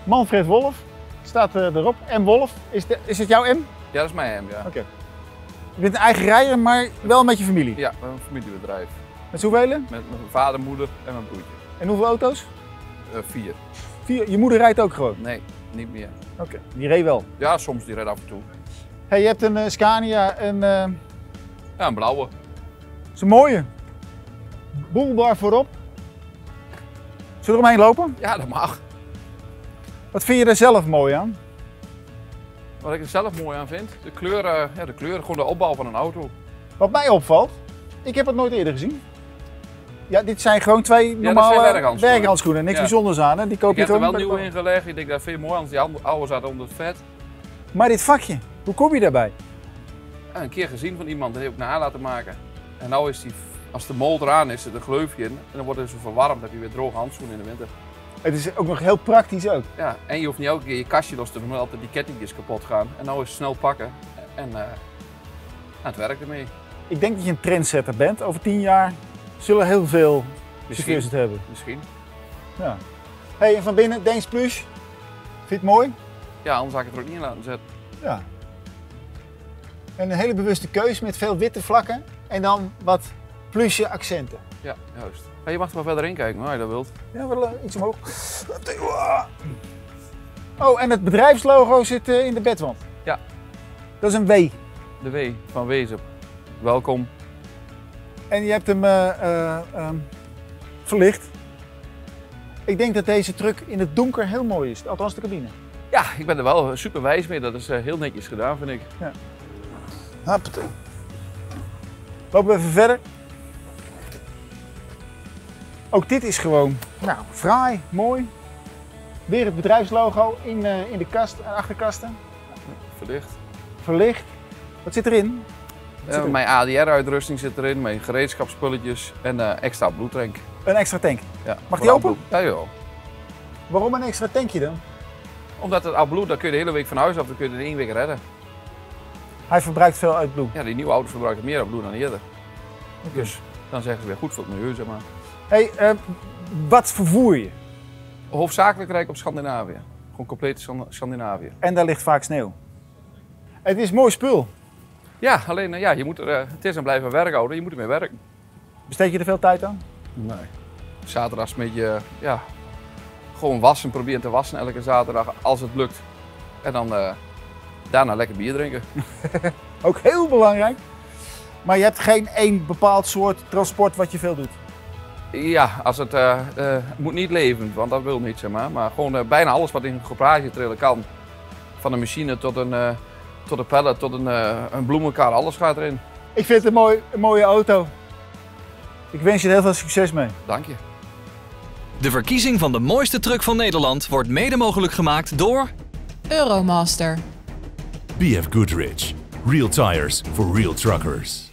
Manfred Wolf staat erop. M. Wolf. Is het jouw M? Ja, dat is mijn M, ja. Oké. Je bent een eigen rijder, maar wel met je familie? Ja, met een familiebedrijf. Met hoeveel? Met mijn vader, moeder en mijn broertje. En hoeveel auto's? 4. 4. Je moeder rijdt ook gewoon? Nee, niet meer. Oké, die reed wel? Ja, soms die rijdt af en toe. Hey, je hebt een Scania, Ja, een blauwe. Dat is een mooie. Boelbar voorop. Zullen we eromheen lopen? Ja, dat mag. Wat vind je er zelf mooi aan? Wat ik er zelf mooi aan vind, de kleuren, gewoon de opbouw van een auto. Wat mij opvalt, ik heb het nooit eerder gezien. Ja, dit zijn gewoon twee dat normale zijn werkhandschoenen. Niks bijzonders aan, hè? Die koop Ik je heb er gewoon. wel nieuw in gelegd. Ik denk dat veel mooi, want die oude zaten onder het vet. Maar dit vakje, hoe kom je daarbij? Ja, een keer gezien van iemand, dat heeft ook naar laten maken. En nou is die, als de motor aan is, zit een gleufje in. En dan wordt het zo verwarmd, dan heb je weer droge handschoenen in de winter. Het is ook nog heel praktisch ook. Ja, en je hoeft niet elke keer je kastje los te doen, omdat altijd die kettingjes kapot gaan. En nou is het snel pakken en het werkt ermee. Ik denk dat je een trendsetter bent. Over 10 jaar zullen heel veel chauffeurs het hebben. Misschien. Ja. Hey, en van binnen, Deens Plush. Vind je het mooi? Ja, anders had ik het er ook niet in laten zetten. Ja. En een hele bewuste keus met veel witte vlakken en dan wat plusje accenten. Ja, juist. Ja, je mag er maar verder in kijken, als je dat wilt. Ja, wel iets omhoog. Oh, en het bedrijfslogo zit in de bedwand. Ja. Dat is een W. De W van Wezen. Welkom. En je hebt hem verlicht. Ik denk dat deze truck in het donker heel mooi is, althans de cabine. Ja, ik ben er wel super wijs mee. Dat is heel netjes gedaan, vind ik. Ja. Hoppatee. Lopen we even verder. Ook dit is gewoon fraai, mooi. Weer het bedrijfslogo in de kast en achterkasten. Verlicht. Verlicht. Wat zit erin? Mijn ADR-uitrusting zit erin, mijn gereedschapsspulletjes en extra bloedtank. Een extra tank. Ja, Mag die open? Ja, joh. Waarom een extra tankje dan? Omdat het oud bloed, dan kun je de hele week van huis af, dan kun je het in 1 week redden. Hij verbruikt veel uit bloed. Ja, die nieuwe auto's verbruiken meer bloed dan eerder. Dus dan zeggen ze weer goed voor het milieu, zeg maar. Hey, wat vervoer je? Hoofdzakelijk rijk op Scandinavië. Gewoon compleet Scandinavië. En daar ligt vaak sneeuw. Het is mooi spul. Ja, alleen je moet er, het is en blijven werkhouden, je moet ermee werken. Besteed je er veel tijd aan? Nee. Zaterdags een beetje, gewoon wassen, proberen te wassen elke zaterdag als het lukt. En dan daarna lekker bier drinken. Ook heel belangrijk. Maar je hebt geen één bepaald soort transport wat je veel doet? Ja, als het moet niet levend, want dat wil niet, zeg maar. Maar gewoon bijna alles wat in een garagetrailer kan. Van een machine tot een pallet, tot een bloemenkar, alles gaat erin. Ik vind het een mooie auto. Ik wens je er heel veel succes mee. Dank je. De verkiezing van de mooiste truck van Nederland wordt mede mogelijk gemaakt door Euromaster. BF Goodrich. Real tires for real truckers.